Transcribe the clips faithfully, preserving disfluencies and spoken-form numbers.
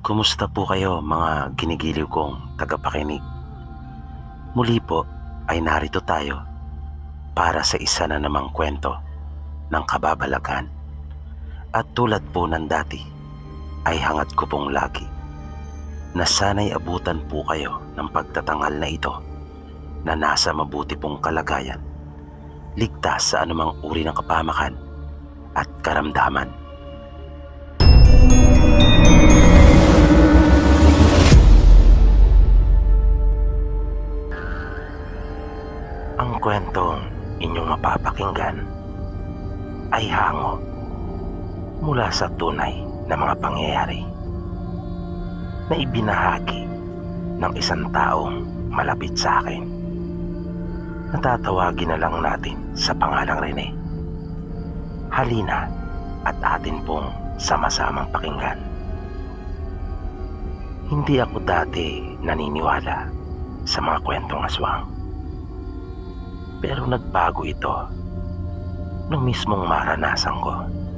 Kumusta po kayo mga ginigiliw kong tagapakinig? Muli po ay narito tayo para sa isa na namang kwento ng kababalagan. At tulad po ng dati ay hangad ko pong lagi na sana'y abutan po kayo ng pagtatangal na ito na nasa mabuti pong kalagayan, ligtas sa anumang uri ng kapamakan at karamdaman. Ang kwentong inyong mapapakinggan ay hango mula sa tunay na mga pangyayari na ibinahagi ng isang taong malapit sa akin. Natatawagin na lang natin sa pangalang Rene. Halina at atin pong sama-samang pakinggan. Hindi ako dati naniniwala sa mga kwentong aswang. Pero nagbago ito nung mismong maranasan ko.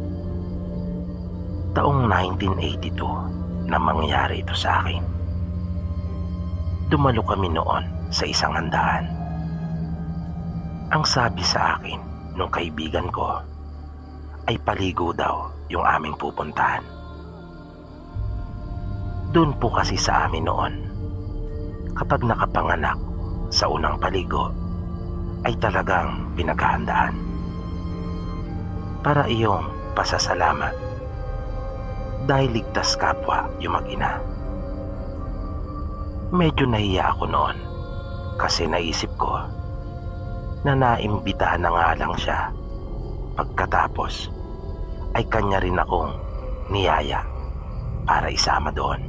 Taong nineteen eighty-two na mangyari ito sa akin. Dumalo kami noon sa isang handaan. Ang sabi sa akin nung kaibigan ko ay paligo daw yung aming pupuntahan. Doon po kasi sa amin noon, kapag nakapanganak sa unang paligo, ay talagang pinaghahandaan para iyong pasasalamat dahil ligtas kapwa yung mag-ina. Medyo nahiya ako noon kasi naisip ko na naimbitahan na nga lang siya, pagkatapos ay kanya rin akong niyaya para isama doon.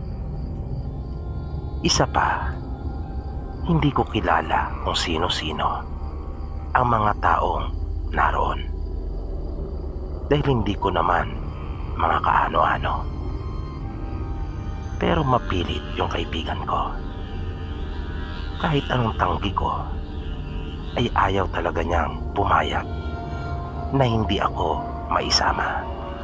Isa pa, hindi ko kilala kung sino-sino ang mga taong naroon dahil hindi ko naman mga kaano-ano. Pero mapilit yung kaibigan ko. Kahit anong tanggi ko ay ayaw talaga niyang pumayag na hindi ako maisama.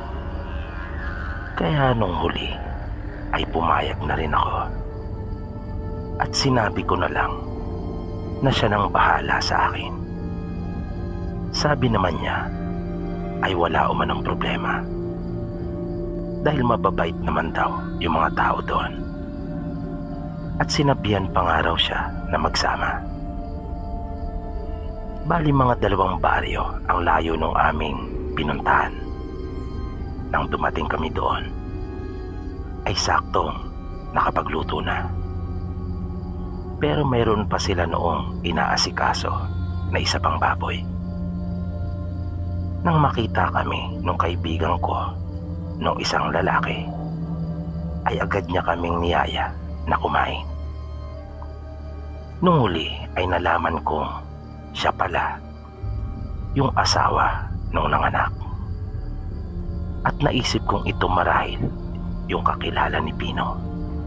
Kaya nung huli ay pumayag na rin ako at sinabi ko na lang na siya nang bahala sa akin. Sabi naman niya ay wala umanong problema dahil mababait naman daw yung mga tao doon. At sinabihan pa nga raw siya na magsama. Bali mga dalawang baryo ang layo nung aming pinuntahan. Nang dumating kami doon ay saktong nakapagluto na. Pero mayroon pa sila noong inaasikaso na isa pang baboy. Nang makita kami nung kaibigan ko nung isang lalaki, ay agad niya kaming niyaya na kumain. Nung huli ay nalaman kong siya pala yung asawa nung nanganak. At naisip kong ito marahil yung kakilala ni Pino.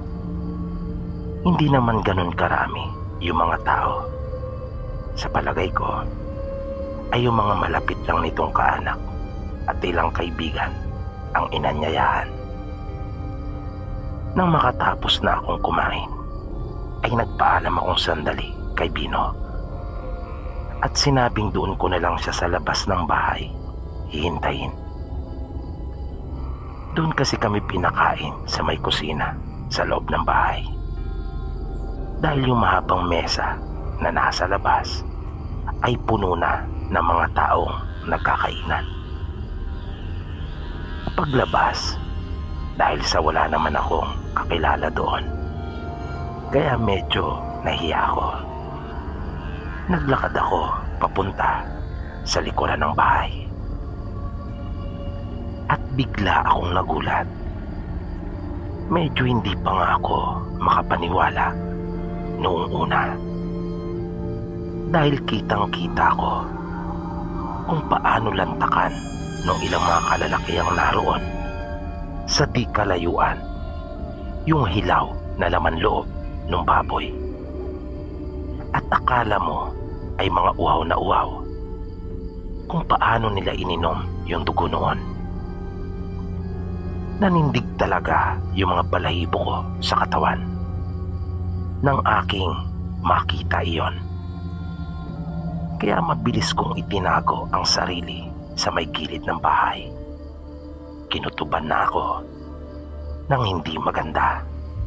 Hindi naman ganun karami yung mga tao. Sa palagay ko ay yung mga malapit lang nitong kaanak at ilang kaibigan ang inanyayahan. Nang makatapos na akong kumain, ay nagpaalam akong sandali kay Pino. At sinabing doon ko na lang siya sa labas ng bahay hihintayin. Doon kasi kami pinakain sa may kusina sa loob ng bahay. Dahil yung mahabang mesa na nasa labas ay puno na ng mga taong nagkakainan. Paglabas, dahil sa wala naman akong kakilala doon, kaya medyo nahiya ako. Naglakad ako papunta sa likuran ng bahay. At bigla akong nagulat. Medyo hindi pa nga ako makapaniwala noong una. Dahil kitang-kita ko kung paano lantakan ng ilang mga kalalakihang naroon sa di kalayuan yung hilaw na laman loob ng baboy. At akala mo ay mga uhaw na uhaw kung paano nila ininom yung dugo noon. Nanindig talaga yung mga balahibo ko sa katawan nang aking makita iyon. Kaya mabilis kong itinago ang sarili sa may gilid ng bahay. Kinutuban na ako ng hindi maganda.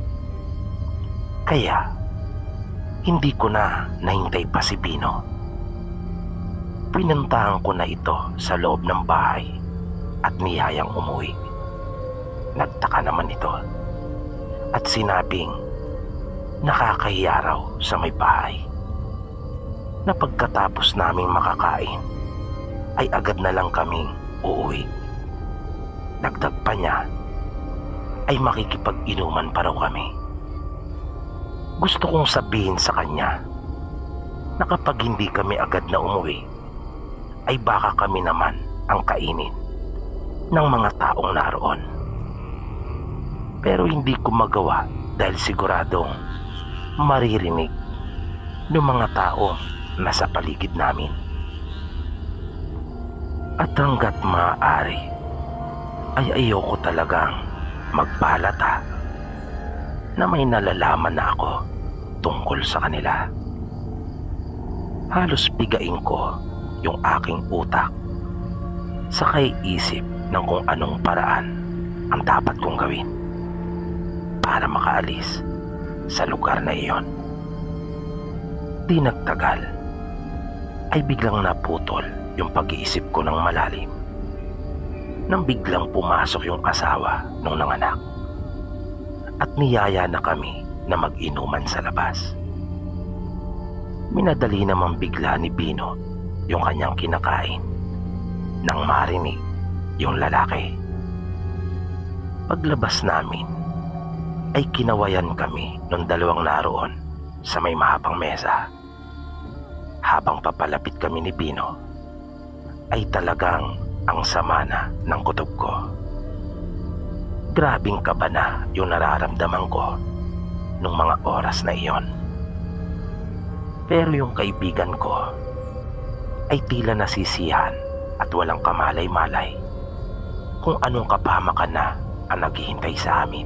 Kaya hindi ko na nahintay pa si Bino. Pinuntahan ko na ito sa loob ng bahay at niyayang umuwi. Nagtaka naman ito at sinabing nakakahiya raw sa may bahay, na pagkatapos naming makakain ay agad na lang kaming uuwi. Dagdag pa niya ay makikipag-inuman pa raw kami. Gusto kong sabihin sa kanya na kapag hindi kami agad na umuwi ay baka kami naman ang kainin ng mga taong naroon. Pero hindi ko magawa dahil siguradong maririnig ng mga taong nasa paligid namin. At hanggat maaari ay ayoko talagang magpalata na may nalalaman na ako tungkol sa kanila. Halos bigain ko yung aking utak sa kaiisip ng kung anong paraan ang dapat kong gawin para makaalis sa lugar na iyon. Di nagtagal ay biglang naputol yung pag-iisip ko ng malalim nang biglang pumasok yung asawa ng nanganak at niyaya na kami na mag-inuman sa labas. Minadali namang bigla ni Bino yung kanyang kinakain nang marinig yung lalaki. Paglabas namin ay kinawayan kami ng dalawang naroon sa may mahabang mesa. Habang papalapit kami ni Bino ay talagang ang sama na ng kutob ko. Grabing kaba na yung nararamdaman ko nung mga oras na iyon. Pero yung kaibigan ko ay tila nasisiyahan at walang kamalay-malay kung anong kapahamakan na ang naghihintay sa amin.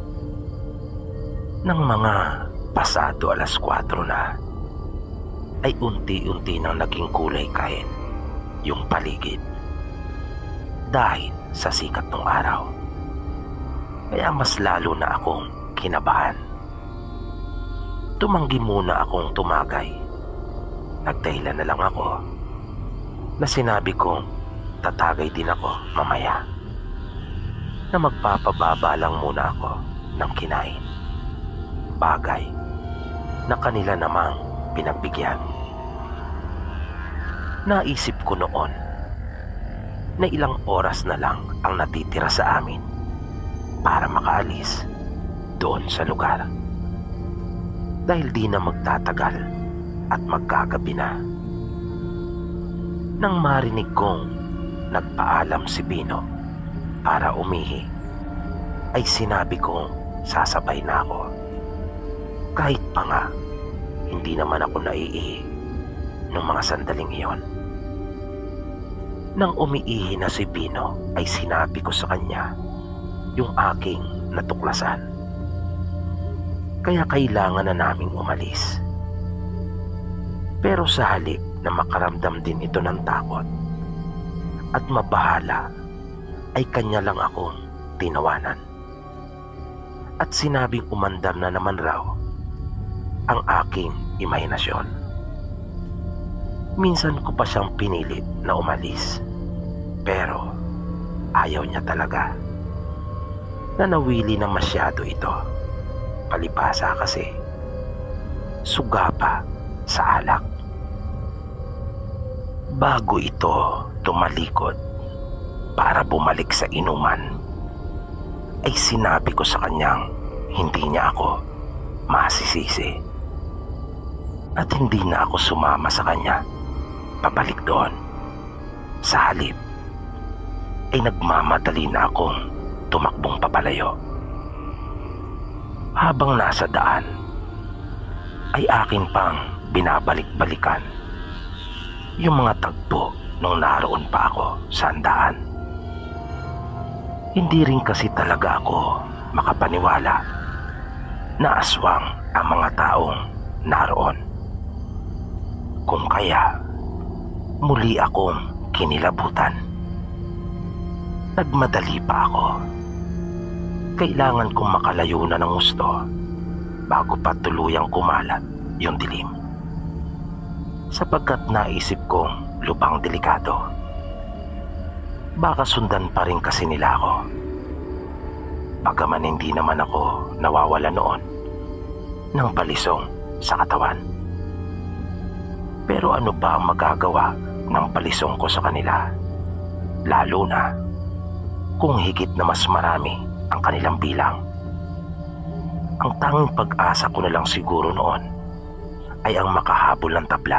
Nang mga pasado alas kwatro na ay unti-unti nang naging kulay kain yung paligid dahil sa sikat ng araw. Kaya mas lalo na akong kinabahan. Tumanggi muna akong tumagay. Nagdahilan na lang ako na sinabi kong tatagay din ako mamaya, na magpapababa lang muna ako ng kinain. Bagay na kanila namang pinagbigyan. Naisip ko noon na ilang oras na lang ang natitira sa amin para makaalis doon sa lugar, dahil di na magtatagal at magkagabi na. Nang marinig kong nagpaalam si Bino para umihi, ay sinabi kong sasabay na ako. Kahit pa nga hindi naman ako naiihi nung mga sandaling iyon. Nang umiihi na si Bino ay sinabi ko sa kanya yung aking natuklasan. Kaya kailangan na naming umalis. Pero sa halip na makaramdam din ito ng takot at mabahala, ay kanya lang akong tinawanan. At sinabing umandar na naman raw ang aking imahinasyon. Minsan ko pa siyang pinilit na umalis, pero ayaw niya talaga. Nanawili na masyado ito. Palibhasa kasi suga pa sa alak. Bago ito tumalikod para bumalik sa inuman, ay sinabi ko sa kanyang hindi niya ako masisisi. At hindi na ako sumama sa kanya pabalik doon. Sa halip ay nagmamadali na akong tumakbong papalayo. Habang nasa daan ay akin pang binabalik-balikan yung mga tagpo nung naroon pa ako sa handaan. Hindi rin kasi talaga ako makapaniwala na aswang ang mga taong naroon. Kung kaya, muli akong kinilabutan. Nagmadali pa ako. Kailangan kong makalayo na ng gusto bago pa tuluyang kumalat yung dilim. Sapagkat naisip kong lubang delikado. Baka sundan pa rin kasi nila ako. Bagaman hindi naman ako nawawala noon ng palisong sa katawan. Pero ano ba ang magagawa ng palisong ko sa kanila? Lalo na kung higit na mas marami ang kanilang bilang. Ang tanging pag-asa ko na lang siguro noon ay ang makahabol ng tabla.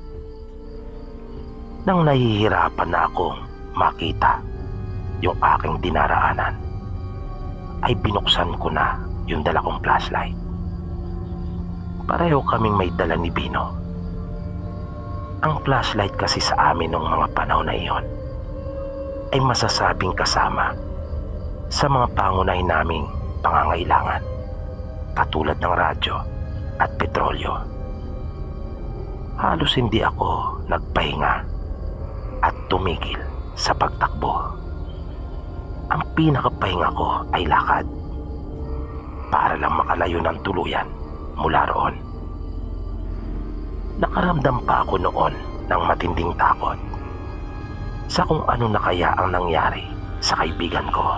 Nang nahihirapan na akong makita yung aking dinaraanan, ay binuksan ko na yung dala kong flashlight. Pareho kaming may dala ni Bino. Ang flashlight kasi sa amin nung mga panahon na iyon ay masasabing kasama sa mga pangunahin naming pangangailangan, katulad ng radyo at petrolyo. Halos hindi ako nagpahinga at tumigil sa pagtakbo. Ang pinakapahinga ko ay lakad para lang makalayo ng tuluyan mula roon. Nakaramdam pa ako noon ng matinding takot sa kung ano na kaya ang nangyari sa kaibigan ko.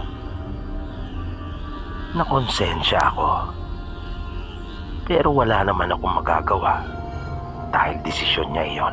Nakonsensya ako, pero wala naman akong magagawa dahil desisyon niya iyon.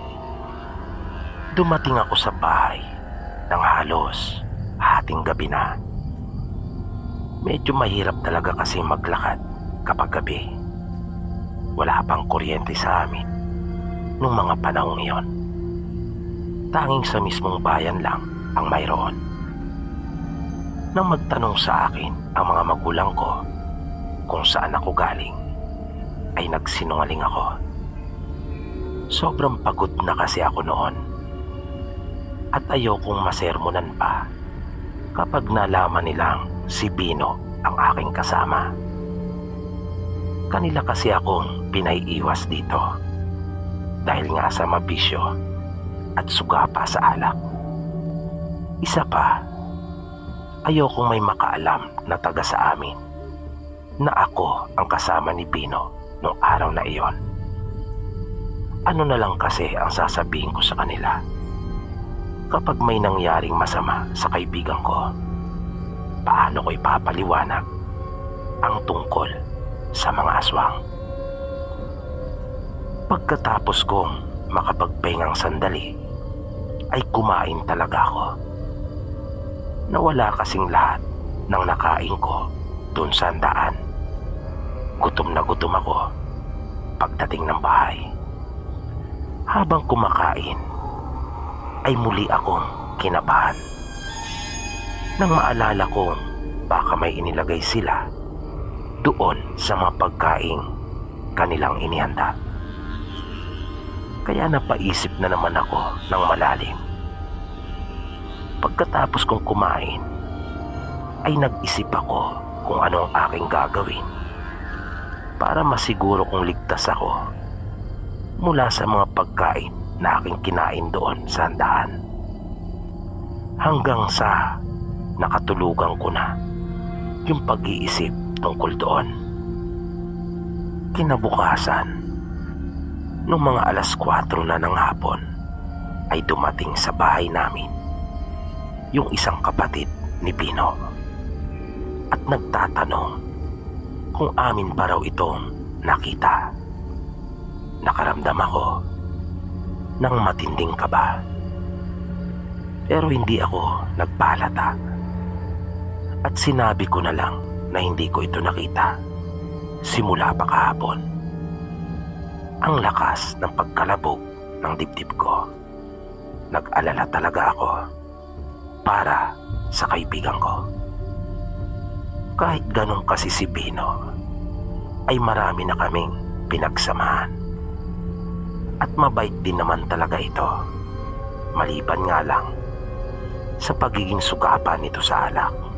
Dumating ako sa bahay ng halos hating gabi na. Medyo mahirap talaga kasi maglakad kapag gabi. Wala pang kuryente sa amin nung mga panahong iyon. Tanging sa mismong bayan lang ang mayroon. Nang magtanong sa akin ang mga magulang ko kung saan ako galing, ay nagsinungaling ako. Sobrang pagod na kasi ako noon at ayokong masermonan pa kapag nalaman nilang si Bino ang aking kasama. Kanila kasi akong pinaiiwas dito dahil nga sa mabisyo at suga pa sa alak. Isa pa, ayokong may makaalam na taga sa amin na ako ang kasama ni Bino noong araw na iyon. Ano na lang kasi ang sasabihin ko sa kanila kapag may nangyaring masama sa kaibigan ko? Paano ko ipapaliwanag ang tungkol sa mga aswang? Pagkatapos kong makapagpahingang sandali, ay kumain talaga ako. Nawala kasing lahat ng nakain ko dun sa handaan. Gutom na gutom ako pagdating ng bahay. Habang kumakain, ay muli akong kinabahan nang maalala kong baka may inilagay sila doon sa mga pagkaing kanilang inihanda. Kaya napaisip na naman ako ng malalim. Pagkatapos kong kumain, ay nag-isip ako kung ano ang aking gagawin para masiguro kong ligtas ako mula sa mga pagkain na aking kinain doon sa handaan. Hanggang sa nakatulugan ko na yung pag-iisip tungkol doon. Kinabukasan, nung mga alas kwatro na ng hapon, ay dumating sa bahay namin yung isang kapatid ni Bino at nagtatanong kung amin pa raw itong nakita. Nakaramdam ako ng matinding kaba, pero hindi ako nagpalata at sinabi ko na lang na hindi ko ito nakita simula pa kahapon. Ang lakas ng pagkalabog ng dibdib ko. Nag-alala talaga ako para sa kaibigan ko. Kahit ganun kasi si Bino, ay marami na kaming pinagsamahan. At mabait din naman talaga ito. Maliban nga lang sa pagiging sugapa nito sa alak.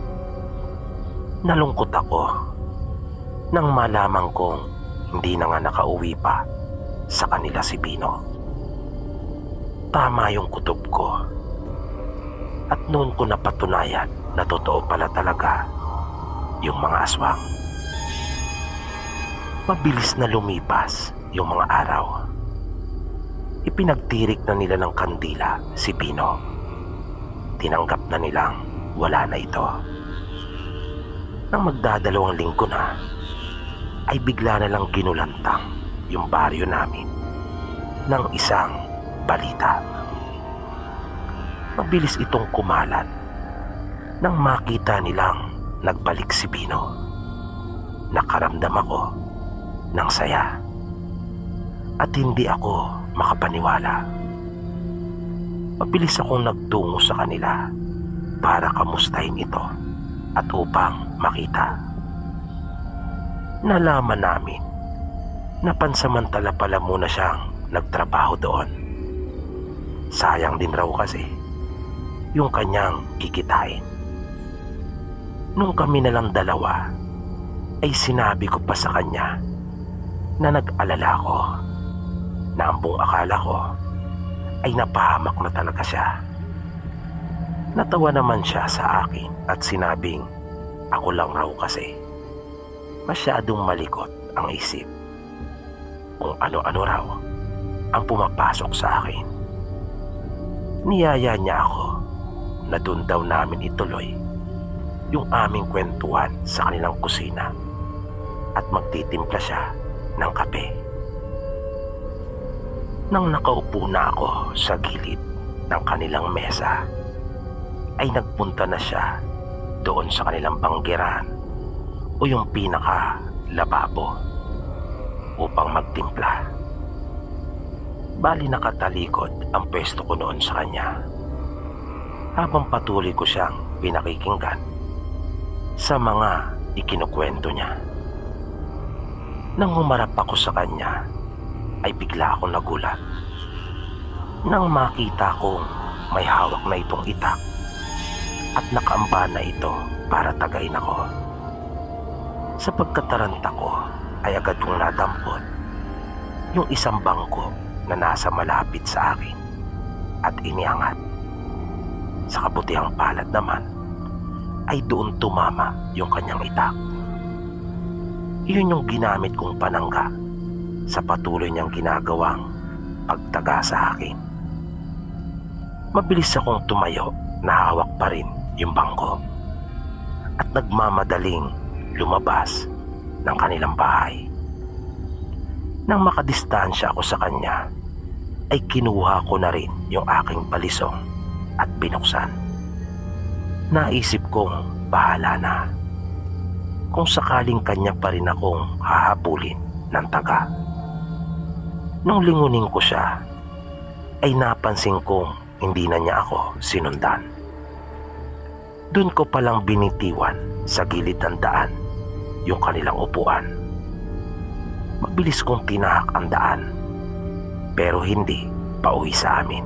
Nalungkot ako nang malaman kong hindi na nga nakauwi pa sa kanila si Pino. Tama yung kutob ko. At noon ko napatunayan na totoo pala talaga yung mga aswang. Mabilis na lumipas yung mga araw. Ipinagtirik na nila ng kandila si Pino. Tinanggap na nilang wala na ito. Nang magdadalawang linggo na, ay bigla na lang ginulantang yung baryo namin ng isang balita. Mabilis itong kumalat nang makita nilang nagbalik si Pino. Nakaramdam ako ng saya at hindi ako makapaniwala. Mabilis akong nagtungo sa kanila para kamustahin ito at upang makita. Nalaman namin na pansamantala pala muna siyang nagtrabaho doon. Sayang din raw kasi yung kanyang kikitain. Nung kami na lang dalawa, ay sinabi ko pa sa kanya na nag-alala ko na ang buong akala ko ay napahamak na talaga siya. Natawa naman siya sa akin at sinabing ako lang raw kasi masyadong malikot ang isip kung ano-ano raw ang pumapasok sa akin. Niyaya niya ako na doon daw namin ituloy yung aming kwentuhan sa kanilang kusina at magtitimpla siya ng kape. Nang nakaupo na ako sa gilid ng kanilang mesa, ay nagpunta na siya doon sa kanilang banggeran o yung pinaka-lababo upang magtimpla. Bali nakatalikod ang pwesto ko noon sa kanya habang patuloy ko siyang pinakikinggan sa mga ikinukwento niya. Nang humarap ako sa kanya, ay bigla akong nagulat nang makita kong may hawak na itong itak at nakaamba na ito para tagayin ako. Sa pagkataranta ko ay agad kong nadampot yung isang bangko na nasa malapit sa akin at iniangat. Sa kabutihang palad naman ay doon tumama yung kanyang itak. Iyon yung ginamit kong panangga sa patuloy niyang ginagawang pagtaga sa akin. Mabilis akong tumayo na hawak pa rin yung bangko at nagmamadaling lumabas ng kanilang bahay. Nang makadistansya ako sa kanya, ay kinuha ko na rin yung aking balisong at binuksan. Naisip kong bahala na kung sakaling kanya pa rin akong hahabulin ng taga. Nung lingunin ko siya, ay napansin kong hindi na niya ako sinundan. Doon ko palang binitiwan sa gilid ng daan yung kanilang upuan. Mabilis kong tinahak ang daan, pero hindi pauwi sa amin,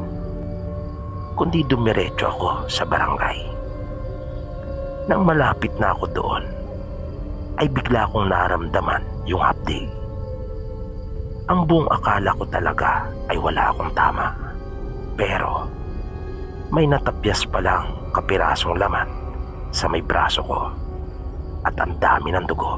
kundi dumiretso ako sa barangay. Nang malapit na ako doon, ay bigla kong naramdaman yung hapdi. Ang buong akala ko talaga ay wala akong tama, pero may natapyas palang kapirasong laman sa may braso ko at ang dami ng dugo.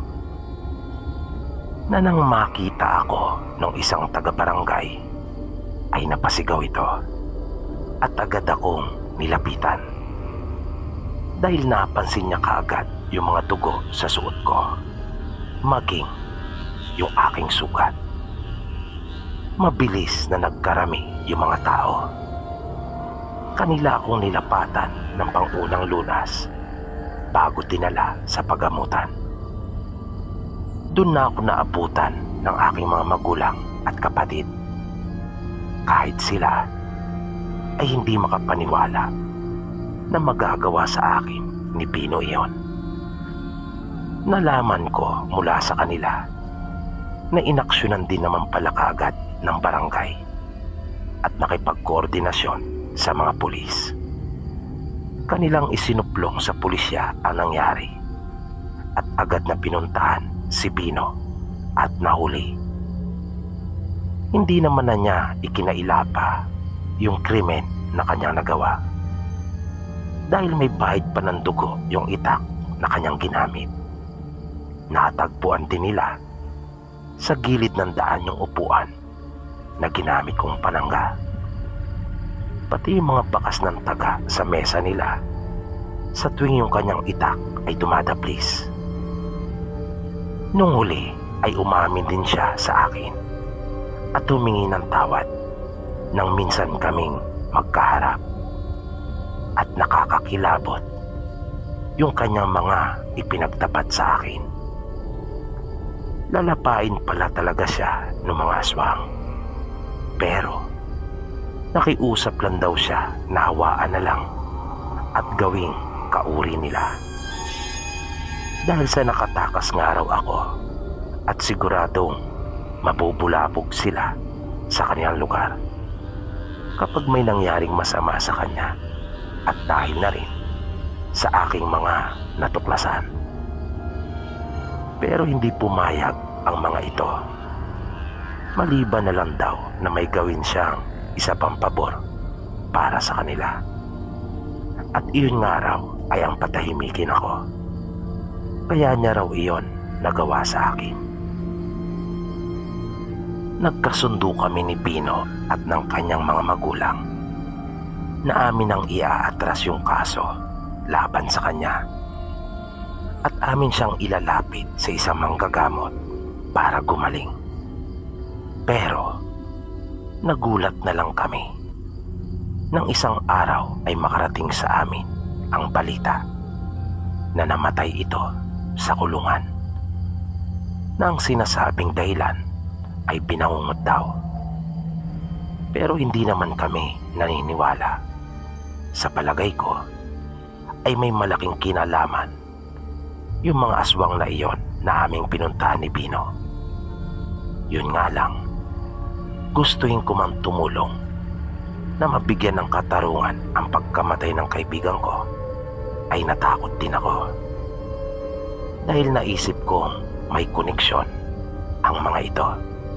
Na nang makita ako ng isang taga-barangay, ay napasigaw ito at agad akong nilapitan dahil napansin niya kaagad yung mga dugo sa suot ko, maging yung aking sugat. Mabilis na nagkarami yung mga tao. Kanila akong nilapatan ng pangunang lunas bago dinala sa pagamutan. Doon na ako naabutan ng aking mga magulang at kapatid. Kahit sila ay hindi makapaniwala na magagawa sa akin ni Pino iyon. Nalaman ko mula sa kanila na inaksyonan din naman pala kaagad ng barangay at nakipagkoordinasyon sa mga pulis. Kanilang isinuplong sa pulisya ang nangyari at agad na pinuntahan si Pino at nahuli. Hindi naman na niya ikinailapa yung krimen na kanyang nagawa dahil may bahid pa ng dugo yung itak na kanyang ginamit. Natagpuan din nila sa gilid ng daan yung upuan na ginamit kong panangga. Pati yung mga bakas ng taga sa mesa nila sa tuwing yung kanyang itak ay dumadaplis. Nung huli ay umamin din siya sa akin at humingi ng tawad nang minsan kaming magkaharap. At nakakakilabot yung kanyang mga ipinagtapat sa akin. Lalapain pala talaga siya ng mga aswang. Pero nakiusap lang daw siya na hawaan na lang at gawing kauri nila. Dahil sa nakatakas nga raw ako at siguradong mabubulabog sila sa kanilang lugar kapag may nangyaring masama sa kanya at dahil na rin sa aking mga natuklasan. Pero hindi pumayag ang mga ito. Maliban na lang daw na may gawin siyang isa pang pabor para sa kanila. At iyon nga raw ay ang patahimikin ako. Kaya niya raw iyon nagawa sa akin. Nagkasundo kami ni Pino at ng kanyang mga magulang na amin ang iaatras yung kaso laban sa kanya at amin siyang ilalapit sa isang manggagamot para gumaling. Pero nagulat na lang kami nang isang araw ay makarating sa amin ang balita na namatay ito sa kulungan, na ang sinasabing dahilan ay binangungot daw. Pero hindi naman kami naniniwala. Sa palagay ko ay may malaking kinalaman yung mga aswang na iyon na aming pinuntahan ni Pino. Yun nga lang, gustuhin ko mang tumulong na mabigyan ng katarungan ang pagkamatay ng kaibigan ko, ay natakot din ako. Dahil naisip kong may koneksyon ang mga ito.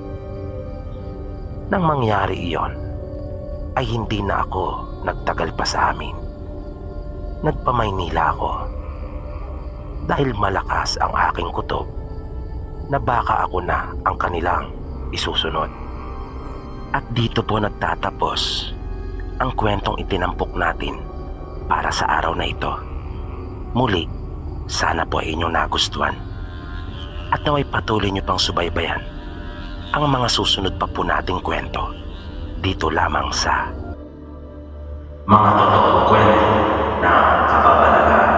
Nang mangyari iyon, ay hindi na ako nagtagal pa sa amin. Nagpamaynila ako dahil malakas ang aking kutob na baka ako na ang kanilang isusunod. At dito po nagtatapos ang kwentong itinampok natin para sa araw na ito. Muli, sana po ay inyong nagustuhan at naway patuloy nyo pang subaybayan ang mga susunod pa po nating kwento dito lamang sa Mga Totoong Kwento ng Kababalagan.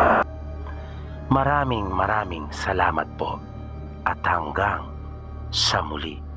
Maraming maraming salamat po at hanggang sa muli.